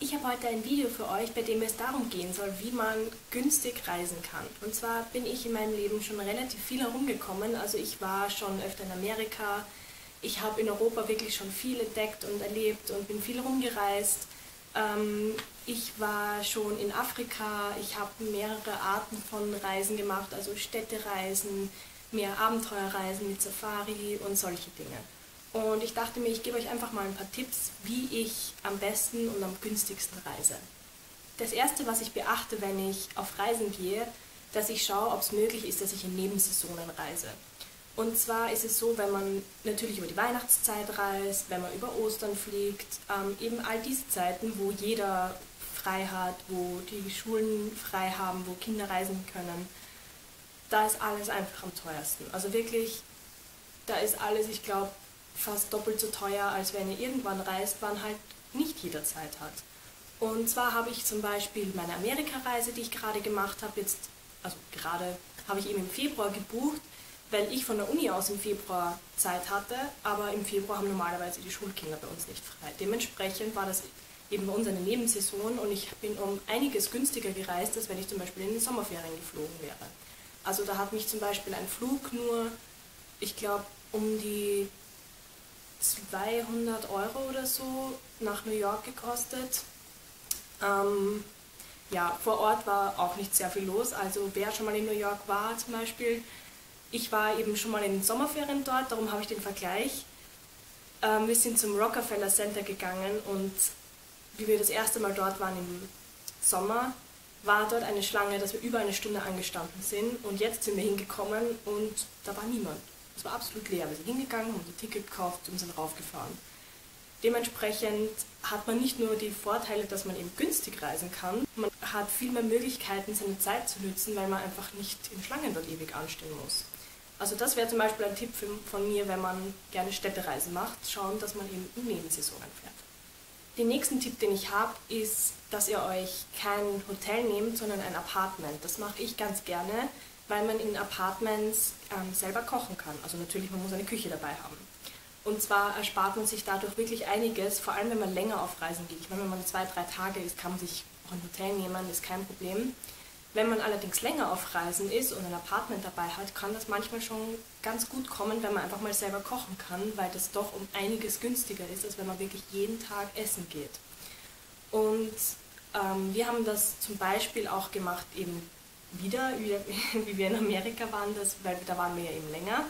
Ich habe heute ein Video für euch, bei dem es darum gehen soll, wie man günstig reisen kann. Und zwar bin ich in meinem Leben schon relativ viel herumgekommen. Also ich war schon öfter in Amerika, ich habe in Europa wirklich schon viel entdeckt und erlebt und bin viel rumgereist. Ich war schon in Afrika, ich habe mehrere Arten von Reisen gemacht, also Städtereisen, mehr Abenteuerreisen mit Safari und solche Dinge. Und ich dachte mir, ich gebe euch einfach mal ein paar Tipps, wie ich am besten und am günstigsten reise. Das erste, was ich beachte, wenn ich auf Reisen gehe, dass ich schaue, ob es möglich ist, dass ich in Nebensaisonen reise. Und zwar ist es so, wenn man natürlich über die Weihnachtszeit reist, wenn man über Ostern fliegt, eben all diese Zeiten, wo jeder frei hat, wo die Schulen frei haben, wo Kinder reisen können, da ist alles einfach am teuersten. Also wirklich, da ist alles, ich glaube, fast doppelt so teuer, als wenn ihr irgendwann reist, wann halt nicht jeder Zeit hat. Und zwar habe ich zum Beispiel meine Amerikareise, die ich gerade gemacht habe, habe ich eben im Februar gebucht, weil ich von der Uni aus im Februar Zeit hatte, aber im Februar haben normalerweise die Schulkinder bei uns nicht frei. Dementsprechend war das eben bei uns eine Nebensaison und ich bin um einiges günstiger gereist, als wenn ich zum Beispiel in den Sommerferien geflogen wäre. Also da hat mich zum Beispiel ein Flug nur, ich glaube, um die 200 € oder so nach New York gekostet. Ja, vor Ort war auch nicht sehr viel los, also wer schon mal in New York war zum Beispiel, ich war eben schon mal in den Sommerferien dort, darum habe ich den Vergleich. Wir sind zum Rockefeller Center gegangen und wie wir das erste Mal dort waren im Sommer, war dort eine Schlange, dass wir über eine Stunde angestanden sind und jetzt sind wir hingekommen und da war niemand. Es war absolut leer. Wir sind hingegangen, haben ein Ticket gekauft und sind raufgefahren. Dementsprechend hat man nicht nur die Vorteile, dass man eben günstig reisen kann, man hat viel mehr Möglichkeiten, seine Zeit zu nutzen, weil man einfach nicht in Schlangen dort ewig anstehen muss. Also das wäre zum Beispiel ein Tipp von mir, wenn man gerne Städtereisen macht, schauen, dass man eben in Nebensaisonen fährt. Den nächsten Tipp, den ich habe, ist, dass ihr euch kein Hotel nehmt, sondern ein Apartment. Das mache ich ganz gerne, weil man in Apartments selber kochen kann. Also natürlich, man muss eine Küche dabei haben. Und zwar erspart man sich dadurch wirklich einiges, vor allem wenn man länger auf Reisen geht. Ich meine, wenn man 2-3 Tage ist, kann man sich auch ein Hotel nehmen, ist kein Problem. Wenn man allerdings länger auf Reisen ist und ein Apartment dabei hat, kann das manchmal schon ganz gut kommen, wenn man einfach mal selber kochen kann, weil das doch um einiges günstiger ist, als wenn man wirklich jeden Tag essen geht. Und wir haben das zum Beispiel auch gemacht, eben wieder, wie wir in Amerika waren, weil da waren wir ja eben länger.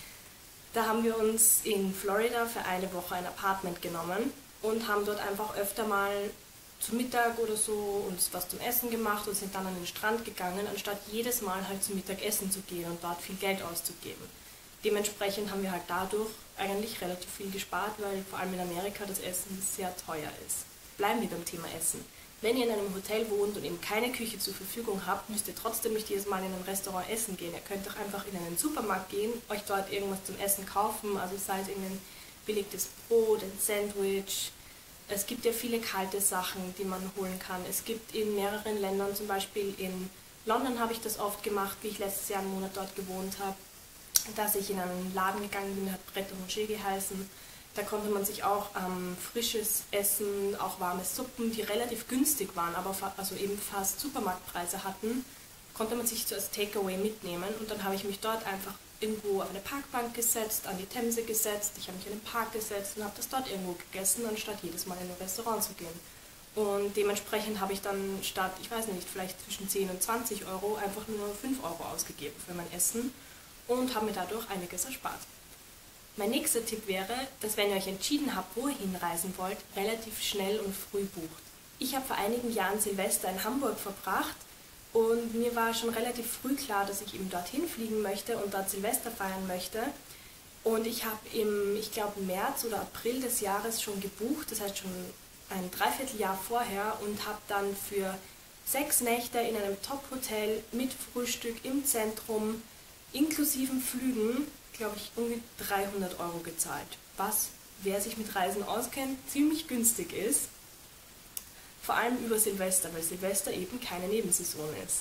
Da haben wir uns in Florida für eine Woche ein Apartment genommen und haben dort einfach öfter mal zu Mittag oder so uns was zum Essen gemacht und sind dann an den Strand gegangen, anstatt jedes Mal halt zum Mittagessen zu gehen und dort viel Geld auszugeben. Dementsprechend haben wir halt dadurch eigentlich relativ viel gespart, weil vor allem in Amerika das Essen sehr teuer ist. Bleiben wir beim Thema Essen. Wenn ihr in einem Hotel wohnt und eben keine Küche zur Verfügung habt, müsst ihr trotzdem nicht jedes Mal in ein Restaurant essen gehen. Ihr könnt doch einfach in einen Supermarkt gehen, euch dort irgendwas zum Essen kaufen, also sei es irgendein belegtes Brot, ein Sandwich. Es gibt ja viele kalte Sachen, die man holen kann. Es gibt in mehreren Ländern, zum Beispiel in London habe ich das oft gemacht, wie ich letztes Jahr einen Monat dort gewohnt habe, dass ich in einen Laden gegangen bin, der hat Pret a Manger geheißen. Da konnte man sich auch frisches Essen, auch warme Suppen, die relativ günstig waren, aber also eben fast Supermarktpreise hatten, konnte man sich so als Takeaway mitnehmen. Und dann habe ich mich dort einfach irgendwo auf eine Parkbank gesetzt, an die Themse gesetzt, ich habe mich in den Park gesetzt und habe das dort irgendwo gegessen, anstatt jedes Mal in ein Restaurant zu gehen. Und dementsprechend habe ich dann statt, ich weiß nicht, vielleicht zwischen 10 und 20 € einfach nur 5 € ausgegeben für mein Essen und habe mir dadurch einiges erspart. Mein nächster Tipp wäre, dass wenn ihr euch entschieden habt, wo ihr hinreisen wollt, relativ schnell und früh bucht. Ich habe vor einigen Jahren Silvester in Hamburg verbracht und mir war schon relativ früh klar, dass ich eben dorthin fliegen möchte und dort Silvester feiern möchte. Und ich habe ich glaube März oder April des Jahres schon gebucht, das heißt schon ein Dreivierteljahr vorher und habe dann für 6 Nächte in einem Top-Hotel mit Frühstück im Zentrum, inklusiven Flügen, glaube ich, um die 300 € gezahlt, was, wer sich mit Reisen auskennt, ziemlich günstig ist. Vor allem über Silvester, weil Silvester eben keine Nebensaison ist.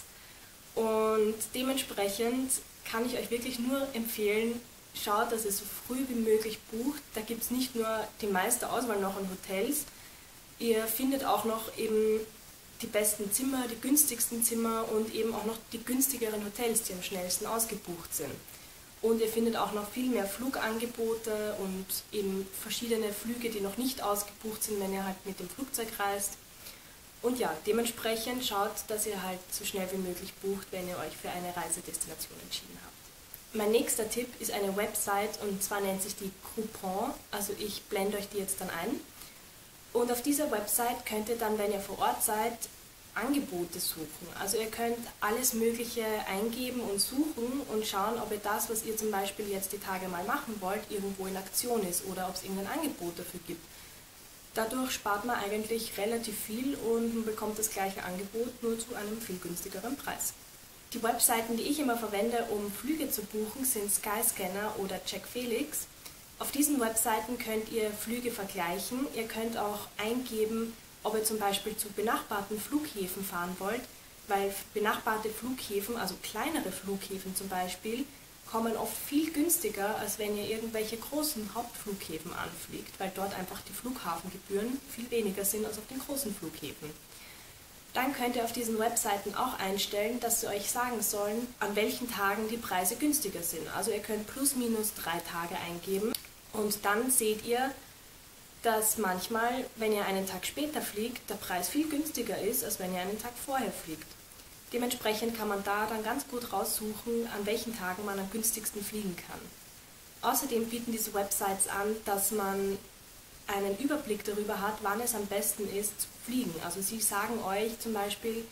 Und dementsprechend kann ich euch wirklich nur empfehlen, schaut, dass ihr so früh wie möglich bucht. Da gibt es nicht nur die meiste Auswahl noch an Hotels. Ihr findet auch noch eben die besten Zimmer, die günstigsten Zimmer und eben auch noch die günstigeren Hotels, die am schnellsten ausgebucht sind. Und ihr findet auch noch viel mehr Flugangebote und eben verschiedene Flüge, die noch nicht ausgebucht sind, wenn ihr halt mit dem Flugzeug reist. Und ja, dementsprechend schaut, dass ihr halt so schnell wie möglich bucht, wenn ihr euch für eine Reisedestination entschieden habt. Mein nächster Tipp ist eine Website und zwar nennt sich die Groupon, also ich blende euch die jetzt dann ein. Und auf dieser Website könnt ihr dann, wenn ihr vor Ort seid, Angebote suchen. Also ihr könnt alles Mögliche eingeben und suchen und schauen, ob ihr das, was ihr zum Beispiel jetzt die Tage mal machen wollt, irgendwo in Aktion ist oder ob es irgendein Angebot dafür gibt. Dadurch spart man eigentlich relativ viel und man bekommt das gleiche Angebot nur zu einem viel günstigeren Preis. Die Webseiten, die ich immer verwende, um Flüge zu buchen, sind Skyscanner oder Check Felix. Auf diesen Webseiten könnt ihr Flüge vergleichen. Ihr könnt auch eingeben, ob ihr zum Beispiel zu benachbarten Flughäfen fahren wollt, weil benachbarte Flughäfen, also kleinere Flughäfen zum Beispiel, kommen oft viel günstiger, als wenn ihr irgendwelche großen Hauptflughäfen anfliegt, weil dort einfach die Flughafengebühren viel weniger sind als auf den großen Flughäfen. Dann könnt ihr auf diesen Webseiten auch einstellen, dass sie euch sagen sollen, an welchen Tagen die Preise günstiger sind. Also ihr könnt plus minus 3 Tage eingeben und dann seht ihr, dass manchmal, wenn ihr einen Tag später fliegt, der Preis viel günstiger ist, als wenn ihr einen Tag vorher fliegt. Dementsprechend kann man da dann ganz gut raussuchen, an welchen Tagen man am günstigsten fliegen kann. Außerdem bieten diese Websites an, dass man einen Überblick darüber hat, wann es am besten ist zu fliegen. Also sie sagen euch zum Beispiel,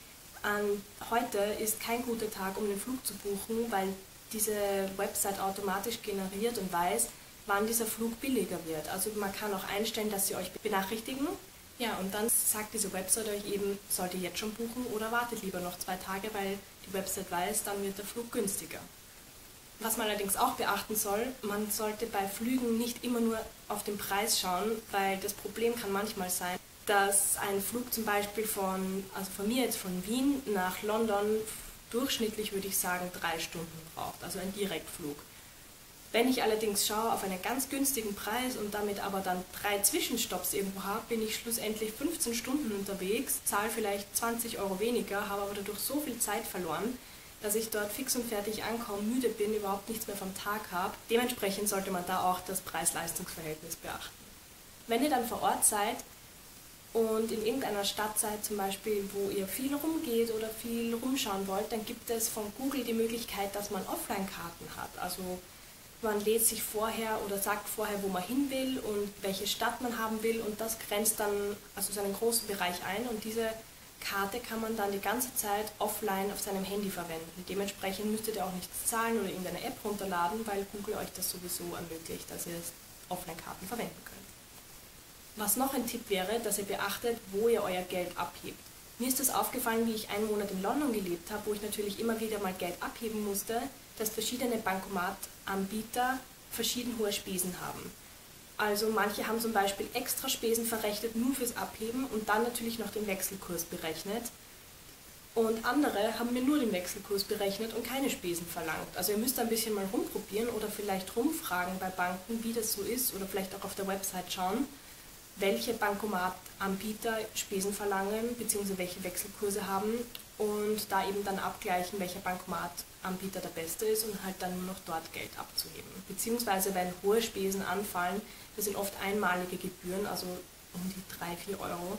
heute ist kein guter Tag, um den Flug zu buchen, weil diese Website automatisch generiert und weiß, wann dieser Flug billiger wird. Also man kann auch einstellen, dass sie euch benachrichtigen. Ja, und dann sagt diese Website euch eben, sollt ihr jetzt schon buchen oder wartet lieber noch 2 Tage, weil die Website weiß, dann wird der Flug günstiger. Was man allerdings auch beachten soll, man sollte bei Flügen nicht immer nur auf den Preis schauen, weil das Problem kann manchmal sein, dass ein Flug zum Beispiel von mir jetzt von Wien nach London durchschnittlich würde ich sagen 3 Stunden braucht, also ein Direktflug. Wenn ich allerdings schaue auf einen ganz günstigen Preis und damit aber dann 3 Zwischenstopps irgendwo habe, bin ich schlussendlich 15 Stunden unterwegs, zahle vielleicht 20 Euro weniger, habe aber dadurch so viel Zeit verloren, dass ich dort fix und fertig ankomme, müde bin, überhaupt nichts mehr vom Tag habe. Dementsprechend sollte man da auch das Preis-Leistungs-Verhältnis beachten. Wenn ihr dann vor Ort seid und in irgendeiner Stadt seid, zum Beispiel, wo ihr viel rumgeht oder viel rumschauen wollt, dann gibt es von Google die Möglichkeit, dass man Offline-Karten hat. Also man lädt sich vorher oder sagt vorher, wo man hin will und welche Stadt man haben will und das grenzt dann also so einen großen Bereich ein und diese Karte kann man dann die ganze Zeit offline auf seinem Handy verwenden. Dementsprechend müsstet ihr auch nichts zahlen oder irgendeine App runterladen, weil Google euch das sowieso ermöglicht, dass ihr Offline-Karten verwenden könnt. Was noch ein Tipp wäre, dass ihr beachtet, wo ihr euer Geld abhebt. Mir ist das aufgefallen, wie ich einen Monat in London gelebt habe, wo ich natürlich immer wieder mal Geld abheben musste, dass verschiedene Bankomatanbieter verschieden hohe Spesen haben. Also manche haben zum Beispiel extra Spesen verrechnet nur fürs Abheben und dann natürlich noch den Wechselkurs berechnet. Und andere haben mir nur den Wechselkurs berechnet und keine Spesen verlangt. Also ihr müsst ein bisschen mal rumprobieren oder vielleicht rumfragen bei Banken, wie das so ist oder vielleicht auch auf der Website schauen, welche Bankomatanbieter Spesen verlangen bzw. welche Wechselkurse haben und da eben dann abgleichen, welcher Bankomatanbieter der beste ist und halt dann nur noch dort Geld abzuheben. Beziehungsweise wenn hohe Spesen anfallen, das sind oft einmalige Gebühren, also um die 3-4 Euro,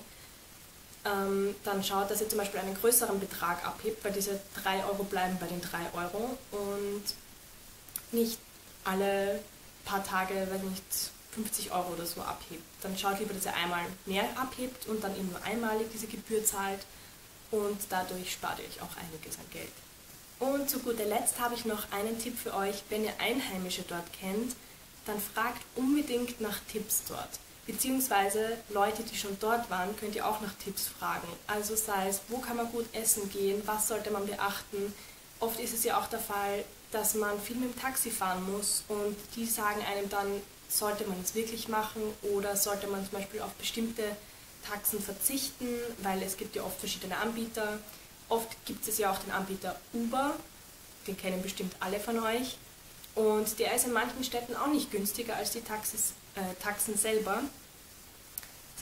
dann schaut, dass ihr zum Beispiel einen größeren Betrag abhebt, weil diese 3 Euro bleiben bei den 3 Euro und nicht alle paar Tage, weiß nicht, 50 Euro oder so abhebt. Dann schaut lieber, dass ihr einmal mehr abhebt und dann eben nur einmalig diese Gebühr zahlt und dadurch spart ihr euch auch einiges an Geld. Und zu guter Letzt habe ich noch einen Tipp für euch, wenn ihr Einheimische dort kennt, dann fragt unbedingt nach Tipps dort. Beziehungsweise Leute, die schon dort waren, könnt ihr auch nach Tipps fragen. Also sei es, wo kann man gut essen gehen, was sollte man beachten. Oft ist es ja auch der Fall, dass man viel mit dem Taxi fahren muss und die sagen einem dann, sollte man es wirklich machen oder sollte man zum Beispiel auf bestimmte Taxen verzichten, weil es gibt ja oft verschiedene Anbieter. Oft gibt es ja auch den Anbieter Uber, den kennen bestimmt alle von euch. Und der ist in manchen Städten auch nicht günstiger als die Taxen selber.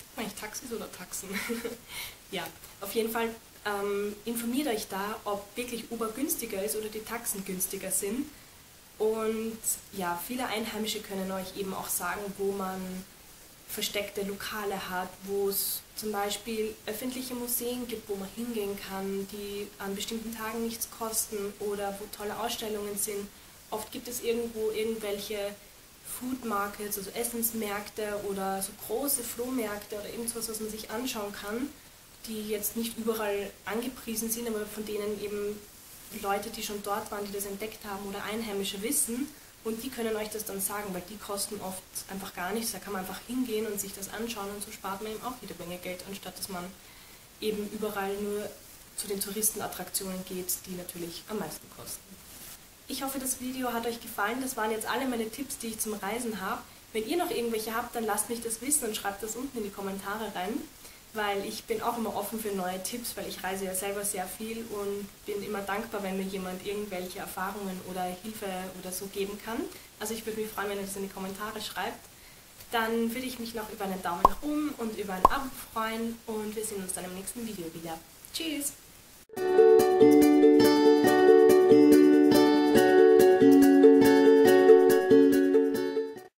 Eigentlich Taxis oder Taxen? Ja, auf jeden Fall informiert euch da, ob wirklich Uber günstiger ist oder die Taxen günstiger sind. Und ja, viele Einheimische können euch eben auch sagen, wo man versteckte Lokale hat, wo es zum Beispiel öffentliche Museen gibt, wo man hingehen kann, die an bestimmten Tagen nichts kosten oder wo tolle Ausstellungen sind. Oft gibt es irgendwo irgendwelche Food Markets, also Essensmärkte oder so große Flohmärkte oder irgendwas, was man sich anschauen kann, die jetzt nicht überall angepriesen sind, aber von denen eben Leute, die schon dort waren, die das entdeckt haben oder Einheimische wissen, und die können euch das dann sagen, weil die kosten oft einfach gar nichts. Da kann man einfach hingehen und sich das anschauen und so spart man eben auch jede Menge Geld, anstatt dass man eben überall nur zu den Touristenattraktionen geht, die natürlich am meisten kosten. Ich hoffe, das Video hat euch gefallen. Das waren jetzt alle meine Tipps, die ich zum Reisen habe. Wenn ihr noch irgendwelche habt, dann lasst mich das wissen und schreibt das unten in die Kommentare rein, weil ich bin auch immer offen für neue Tipps, weil ich reise ja selber sehr viel und bin immer dankbar, wenn mir jemand irgendwelche Erfahrungen oder Hilfe oder so geben kann. Also ich würde mich freuen, wenn ihr das in die Kommentare schreibt. Dann würde ich mich noch über einen Daumen nach oben und über ein Abo freuen und wir sehen uns dann im nächsten Video wieder. Tschüss!